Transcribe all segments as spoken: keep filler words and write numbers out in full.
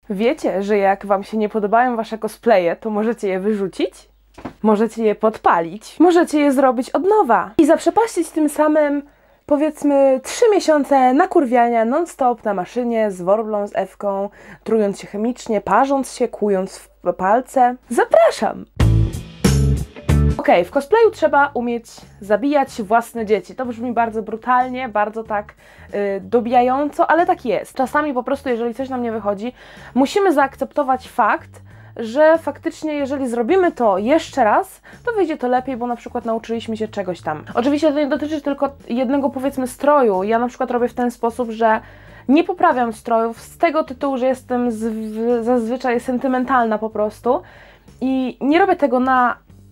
Wiecie, że jak wam się nie podobają wasze cosplaye, to możecie je wyrzucić? Możecie je podpalić? Możecie je zrobić od nowa i zaprzepaścić tym samym, powiedzmy, trzy miesiące nakurwiania non-stop na maszynie z worblą, z Ewką, trując się chemicznie, parząc się, kłując w palce. Zapraszam! Okej, okay, w cosplayu trzeba umieć zabijać własne dzieci. To brzmi bardzo brutalnie, bardzo tak yy, dobijająco, ale tak jest. Czasami po prostu, jeżeli coś nam nie wychodzi, musimy zaakceptować fakt, że faktycznie jeżeli zrobimy to jeszcze raz, to wyjdzie to lepiej, bo na przykład nauczyliśmy się czegoś tam. Oczywiście to nie dotyczy tylko jednego, powiedzmy, stroju. Ja na przykład robię w ten sposób, że nie poprawiam strojów z tego tytułu, że jestem zazwyczaj sentymentalna po prostu i nie robię tego na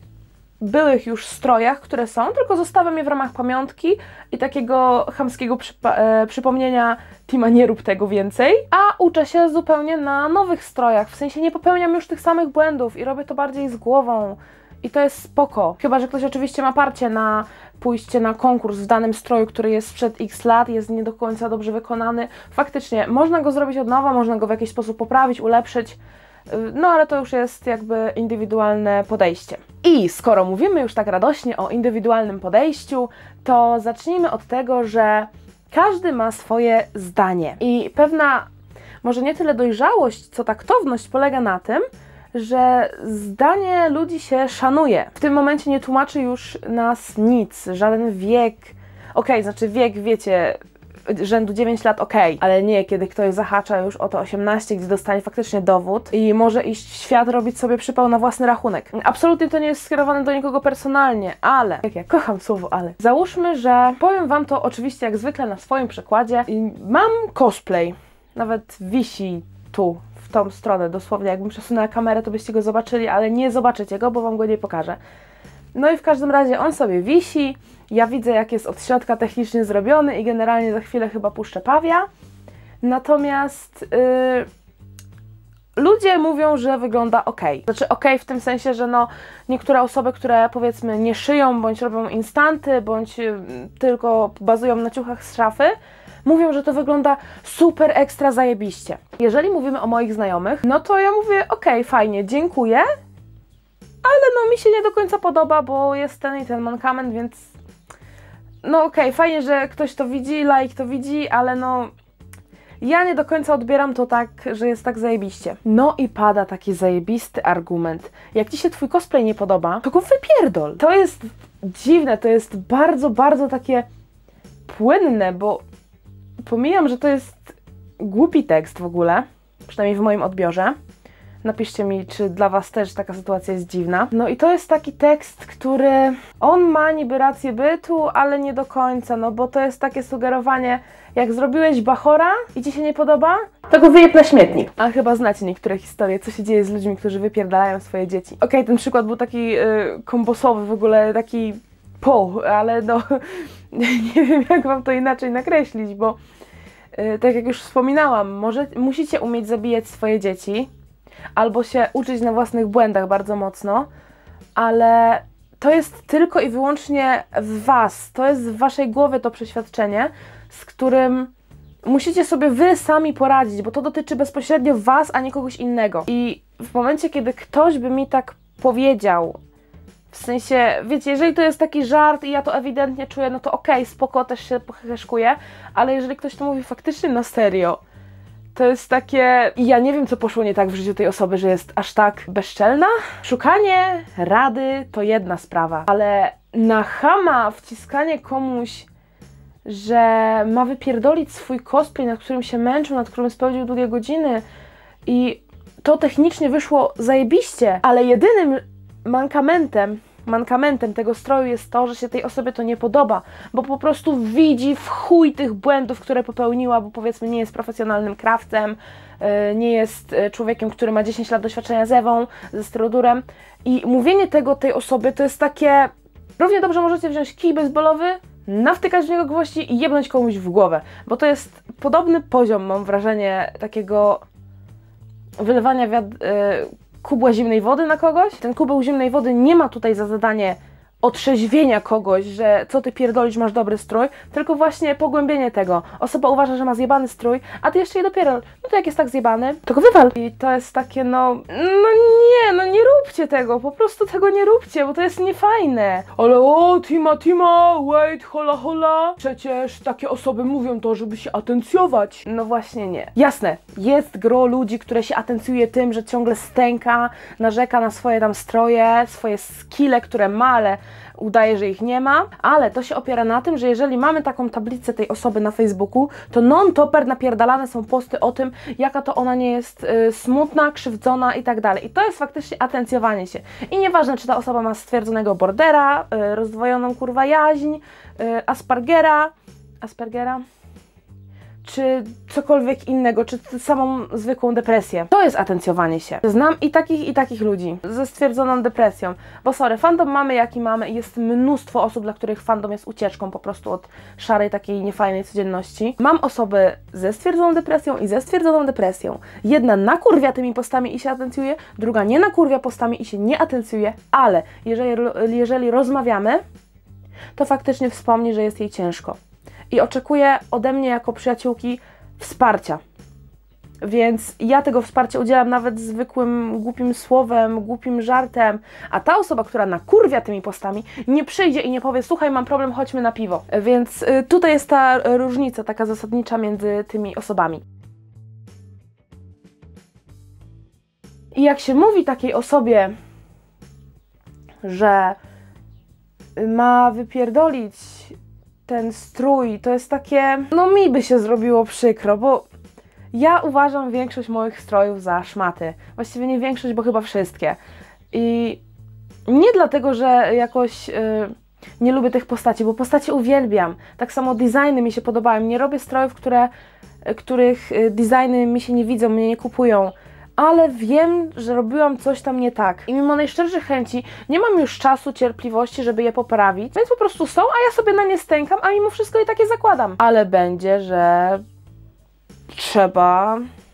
byłych już strojach, które są, tylko zostawiam je w ramach pamiątki i takiego chamskiego przypa e, przypomnienia Tima, nie rób tego więcej, a uczę się zupełnie na nowych strojach, w sensie nie popełniam już tych samych błędów i robię to bardziej z głową i to jest spoko. Chyba że ktoś oczywiście ma parcie na pójście na konkurs w danym stroju, który jest sprzed x lat, jest nie do końca dobrze wykonany. Faktycznie, można go zrobić od nowa, można go w jakiś sposób poprawić, ulepszyć, no ale to już jest jakby indywidualne podejście. I skoro mówimy już tak radośnie o indywidualnym podejściu, to zacznijmy od tego, że każdy ma swoje zdanie. I pewna, może nie tyle dojrzałość, co taktowność polega na tym, że zdanie ludzi się szanuje. W tym momencie nie tłumaczy już nas nic, żaden wiek. Okej, okay, znaczy wiek, wiecie, rzędu dziewięć lat, okej, okay, ale nie, kiedy ktoś zahacza już o to osiemnaście, gdzie dostanie faktycznie dowód i może iść w świat, robić sobie przypał na własny rachunek. Absolutnie to nie jest skierowane do nikogo personalnie, ale, jak ja kocham słowo ale, załóżmy, że powiem wam to oczywiście jak zwykle na swoim przykładzie. Mam cosplay, nawet wisi tu, w tą stronę, dosłownie, jakbym przesunęła kamerę, to byście go zobaczyli, ale nie zobaczycie go, bo wam go nie pokażę. No i w każdym razie on sobie wisi, ja widzę jak jest od środka technicznie zrobiony i generalnie za chwilę chyba puszczę pawia. Natomiast yy, ludzie mówią, że wygląda ok. Znaczy ok w tym sensie, że no niektóre osoby, które powiedzmy nie szyją, bądź robią instanty, bądź yy, tylko bazują na ciuchach z szafy, mówią, że to wygląda super ekstra zajebiście. Jeżeli mówimy o moich znajomych, no to ja mówię ok, fajnie, dziękuję, ale no mi się nie do końca podoba, bo jest ten i ten mankament, więc no okej, okay, fajnie, że ktoś to widzi, like to widzi, ale no ja nie do końca odbieram to tak, że jest tak zajebiście. No i pada taki zajebisty argument. Jak ci się twój cosplay nie podoba, to go wypierdol. To jest dziwne, to jest bardzo, bardzo takie płynne, bo pomijam, że to jest głupi tekst w ogóle, przynajmniej w moim odbiorze. Napiszcie mi, czy dla was też taka sytuacja jest dziwna. No i to jest taki tekst, który on ma niby rację bytu, ale nie do końca, no bo to jest takie sugerowanie, jak zrobiłeś bachora i ci się nie podoba, to go wyjeb na śmietnik. A chyba znacie niektóre historie, co się dzieje z ludźmi, którzy wypierdalają swoje dzieci. Okej, okay, ten przykład był taki yy, kombosowy, w ogóle taki po, ale no nie wiem jak wam to inaczej nakreślić, bo yy, tak jak już wspominałam, może musicie umieć zabijać swoje dzieci, albo się uczyć na własnych błędach bardzo mocno, ale to jest tylko i wyłącznie w was, to jest w waszej głowie to przeświadczenie, z którym musicie sobie wy sami poradzić, bo to dotyczy bezpośrednio was, a nie kogoś innego. I w momencie, kiedy ktoś by mi tak powiedział, w sensie, wiecie, jeżeli to jest taki żart i ja to ewidentnie czuję, no to okej, okay, spoko, też się poheheszkuję, ale jeżeli ktoś to mówi faktycznie na serio, to jest takie... I ja nie wiem, co poszło nie tak w życiu tej osoby, że jest aż tak bezczelna. Szukanie rady to jedna sprawa, ale na chama wciskanie komuś, że ma wypierdolić swój cosplay, nad którym się męczył, nad którym spędził długie godziny i to technicznie wyszło zajebiście, ale jedynym mankamentem, mankamentem tego stroju jest to, że się tej osobie to nie podoba, bo po prostu widzi w chuj tych błędów, które popełniła, bo powiedzmy nie jest profesjonalnym krawcem, nie jest człowiekiem, który ma dziesięć lat doświadczenia z Ewą, ze styrodurem i mówienie tego tej osobie to jest takie... Równie dobrze możecie wziąć kij baseballowy, nawtykać w niego gwoździ i jebnąć komuś w głowę, bo to jest podobny poziom, mam wrażenie, takiego wylewania wiad- kubła zimnej wody na kogoś. Ten kubeł zimnej wody nie ma tutaj za zadanie otrzeźwienia kogoś, że co ty pierdolisz, masz dobry strój, tylko właśnie pogłębienie tego. Osoba uważa, że ma zjebany strój, a ty jeszcze je dopiero, no to jak jest tak zjebany, to go wywal. I to jest takie, no, no nie, no nie róbcie tego, po prostu tego nie róbcie, bo to jest niefajne. Ale o, Tima, Tima, wait, hola, hola. Przecież takie osoby mówią to, żeby się atencjować. No właśnie nie. Jasne, jest gro ludzi, które się atencjuje tym, że ciągle stęka, narzeka na swoje tam stroje, swoje skille, które ma, ale udaje, że ich nie ma, ale to się opiera na tym, że jeżeli mamy taką tablicę tej osoby na Facebooku, to non-topper napierdalane są posty o tym, jaka to ona nie jest y, smutna, krzywdzona i tak dalej. I to jest faktycznie atencjowanie się. I nieważne, czy ta osoba ma stwierdzonego bordera, y, rozdwojoną kurwa jaźń, y, aspergera, aspergera, czy cokolwiek innego, czy samą zwykłą depresję. To jest atencjowanie się. Znam i takich, i takich ludzi ze stwierdzoną depresją. Bo sorry, fandom mamy jaki mamy i jest mnóstwo osób, dla których fandom jest ucieczką po prostu od szarej, takiej niefajnej codzienności. Mam osoby ze stwierdzoną depresją i ze stwierdzoną depresją. Jedna nakurwia tymi postami i się atencjuje, druga nie nakurwia postami i się nie atencjuje, ale jeżeli, jeżeli rozmawiamy, to faktycznie wspomni, że jest jej ciężko. I oczekuje ode mnie jako przyjaciółki wsparcia. Więc ja tego wsparcia udzielam nawet zwykłym, głupim słowem, głupim żartem, a ta osoba, która nakurwia tymi postami, nie przyjdzie i nie powie, słuchaj, mam problem, chodźmy na piwo. Więc y, tutaj jest ta różnica taka zasadnicza między tymi osobami. I jak się mówi takiej osobie, że ma wypierdolić ten strój, to jest takie, no mi by się zrobiło przykro, bo ja uważam większość moich strojów za szmaty. Właściwie nie większość, bo chyba wszystkie. I nie dlatego, że jakoś yy, nie lubię tych postaci, bo postaci uwielbiam. Tak samo designy mi się podobają. Nie robię strojów, które, których designy mi się nie widzą, mnie nie kupują. Ale wiem, że robiłam coś tam nie tak. I mimo najszczerszych chęci nie mam już czasu, cierpliwości, żeby je poprawić. Więc po prostu są, a ja sobie na nie stękam, a mimo wszystko i takie zakładam. Ale będzie, że trzeba...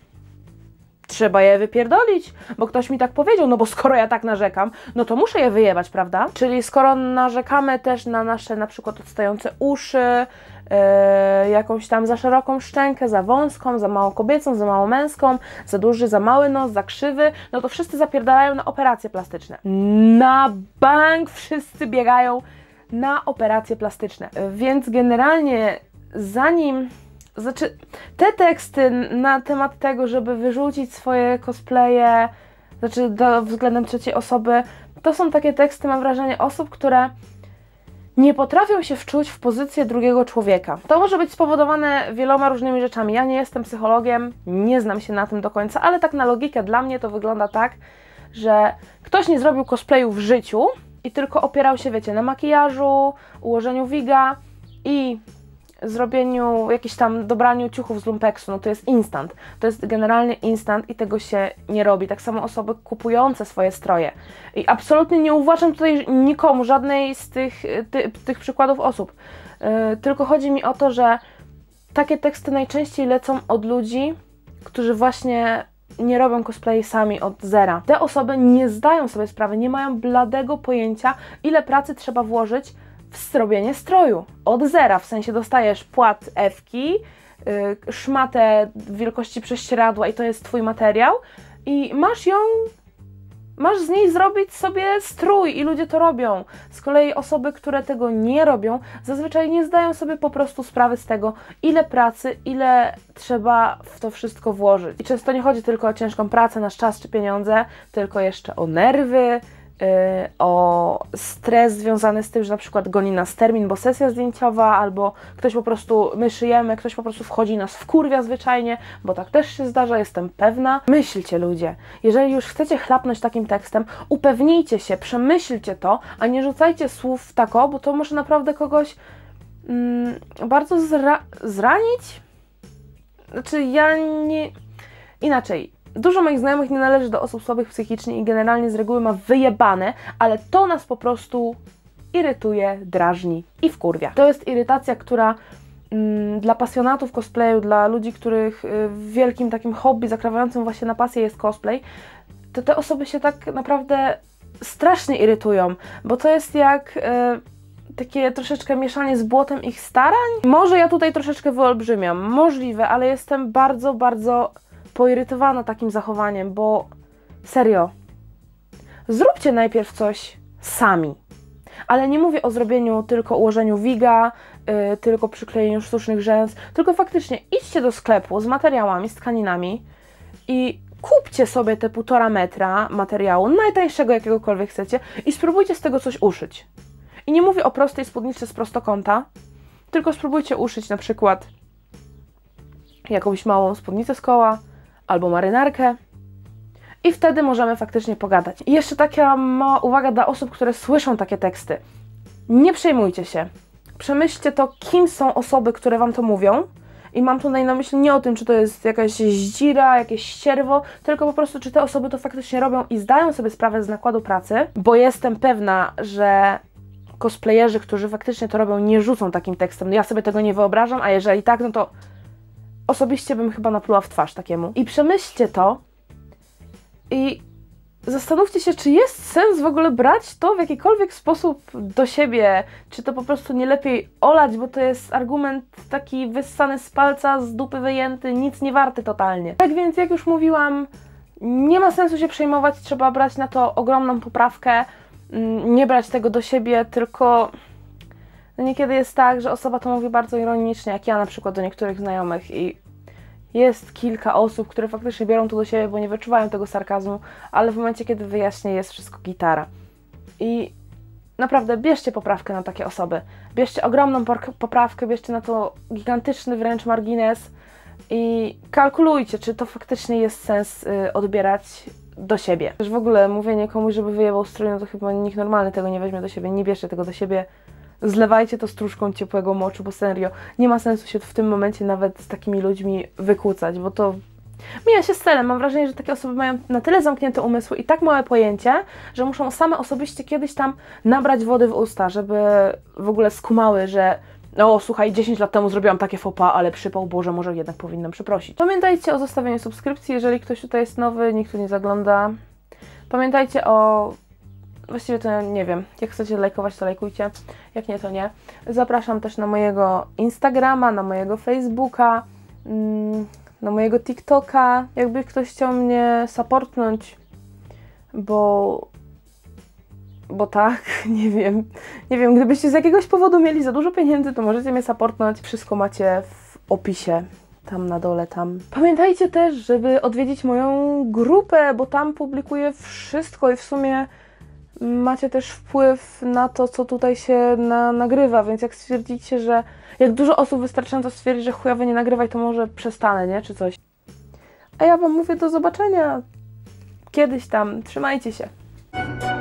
Trzeba je wypierdolić, bo ktoś mi tak powiedział, no bo skoro ja tak narzekam, no to muszę je wyjebać, prawda? Czyli skoro narzekamy też na nasze na przykład odstające uszy, Yy, jakąś tam za szeroką szczękę, za wąską, za mało kobiecą, za mało męską, za duży, za mały nos, za krzywy, no to wszyscy zapierdalają na operacje plastyczne. Na bank wszyscy biegają na operacje plastyczne. Yy, więc generalnie zanim... Znaczy, te teksty na temat tego, żeby wyrzucić swoje cosplaye, znaczy do, względem trzeciej osoby, to są takie teksty, mam wrażenie, osób, które nie potrafią się wczuć w pozycję drugiego człowieka. To może być spowodowane wieloma różnymi rzeczami. Ja nie jestem psychologiem, nie znam się na tym do końca, ale tak na logikę dla mnie to wygląda tak, że ktoś nie zrobił cosplayu w życiu i tylko opierał się, wiecie, na makijażu, ułożeniu wiga i zrobieniu, jakiś tam dobraniu ciuchów z lumpeksu, no to jest instant. To jest generalnie instant i tego się nie robi. Tak samo osoby kupujące swoje stroje. I absolutnie nie uważam tutaj nikomu, żadnej z tych, ty, tych przykładów osób. Yy, tylko chodzi mi o to, że takie teksty najczęściej lecą od ludzi, którzy właśnie nie robią cosplay sami od zera. Te osoby nie zdają sobie sprawy, nie mają bladego pojęcia, ile pracy trzeba włożyć w zrobienie stroju. Od zera, w sensie dostajesz płat ewki, yy, szmatę wielkości prześcieradła i to jest twój materiał i masz ją, masz z niej zrobić sobie strój i ludzie to robią. Z kolei osoby, które tego nie robią, zazwyczaj nie zdają sobie po prostu sprawy z tego, ile pracy, ile trzeba w to wszystko włożyć. I często nie chodzi tylko o ciężką pracę, nasz czas czy pieniądze, tylko jeszcze o nerwy, o stres związany z tym, że na przykład goni nas termin, bo sesja zdjęciowa, albo ktoś po prostu, my szyjemy, ktoś po prostu wchodzi nas wkurwia zwyczajnie, bo tak też się zdarza, jestem pewna. Myślcie ludzie, jeżeli już chcecie chlapnąć takim tekstem, upewnijcie się, przemyślcie to, a nie rzucajcie słów w tako, bo to może naprawdę kogoś mm, bardzo zra zranić. Znaczy ja nie... Inaczej. Dużo moich znajomych nie należy do osób słabych psychicznie i generalnie z reguły ma wyjebane, ale to nas po prostu irytuje, drażni i wkurwia. To jest irytacja, która mm, dla pasjonatów cosplayu, dla ludzi, których y, wielkim takim hobby zakrawającym właśnie na pasję jest cosplay, to te osoby się tak naprawdę strasznie irytują, bo to jest jak e, takie troszeczkę mieszanie z błotem ich starań. Może ja tutaj troszeczkę wyolbrzymiam, możliwe, ale jestem bardzo, bardzo poirytowana takim zachowaniem, bo serio, zróbcie najpierw coś sami. Ale nie mówię o zrobieniu tylko ułożeniu wiga, yy, tylko przyklejeniu sztucznych rzęs, tylko faktycznie idźcie do sklepu z materiałami, z tkaninami i kupcie sobie te półtora metra materiału, najtańszego jakiegokolwiek chcecie i spróbujcie z tego coś uszyć. I nie mówię o prostej spódnicy z prostokąta, tylko spróbujcie uszyć na przykład jakąś małą spódnicę z koła albo marynarkę i wtedy możemy faktycznie pogadać. I jeszcze taka mała uwaga dla osób, które słyszą takie teksty. Nie przejmujcie się. Przemyślcie to, kim są osoby, które Wam to mówią. I mam tutaj na myśli nie o tym, czy to jest jakaś zdzira, jakieś ścierwo, tylko po prostu, czy te osoby to faktycznie robią i zdają sobie sprawę z nakładu pracy, bo jestem pewna, że cosplayerzy, którzy faktycznie to robią, nie rzucą takim tekstem. No ja sobie tego nie wyobrażam, a jeżeli tak, no to osobiście bym chyba napluła w twarz takiemu. I przemyślcie to i zastanówcie się, czy jest sens w ogóle brać to w jakikolwiek sposób do siebie, czy to po prostu nie lepiej olać, bo to jest argument taki wyssany z palca, z dupy wyjęty, nic nie warty totalnie. Tak więc, jak już mówiłam, nie ma sensu się przejmować, trzeba brać na to ogromną poprawkę, nie brać tego do siebie, tylko no niekiedy jest tak, że osoba to mówi bardzo ironicznie, jak ja na przykład do niektórych znajomych i jest kilka osób, które faktycznie biorą to do siebie, bo nie wyczuwają tego sarkazmu, ale w momencie, kiedy wyjaśnię, jest wszystko gitara. I naprawdę bierzcie poprawkę na takie osoby. Bierzcie ogromną poprawkę, bierzcie na to gigantyczny wręcz margines i kalkulujcie, czy to faktycznie jest sens y, odbierać do siebie. Też w ogóle mówienie komuś, żeby wyjebał strój, no to chyba nikt normalny tego nie weźmie do siebie, nie bierzcie tego do siebie. Zlewajcie to stróżką ciepłego moczu, bo serio, nie ma sensu się w tym momencie nawet z takimi ludźmi wykłócać, bo to mija się z celem. Mam wrażenie, że takie osoby mają na tyle zamknięte umysły i tak małe pojęcie, że muszą same osobiście kiedyś tam nabrać wody w usta, żeby w ogóle skumały, że no słuchaj, dziesięć lat temu zrobiłam takie faux pas, ale przypał, Boże, może jednak powinnam przeprosić. Pamiętajcie o zostawieniu subskrypcji, jeżeli ktoś tutaj jest nowy, nikt tu nie zagląda. Pamiętajcie o... Właściwie to nie wiem, jak chcecie lajkować, to lajkujcie, jak nie, to nie. Zapraszam też na mojego Instagrama, na mojego Facebooka, na mojego TikToka, jakby ktoś chciał mnie supportnąć, bo... bo tak, nie wiem, nie wiem, gdybyście z jakiegoś powodu mieli za dużo pieniędzy, to możecie mnie supportnąć. Wszystko macie w opisie, tam na dole, tam. Pamiętajcie też, żeby odwiedzić moją grupę, bo tam publikuję wszystko i w sumie macie też wpływ na to, co tutaj się na, nagrywa, więc jak stwierdzicie, że jak dużo osób wystarczająco stwierdzi, że chujowo nie nagrywaj, to może przestanę, nie? Czy coś. A ja Wam mówię do zobaczenia kiedyś tam. Trzymajcie się.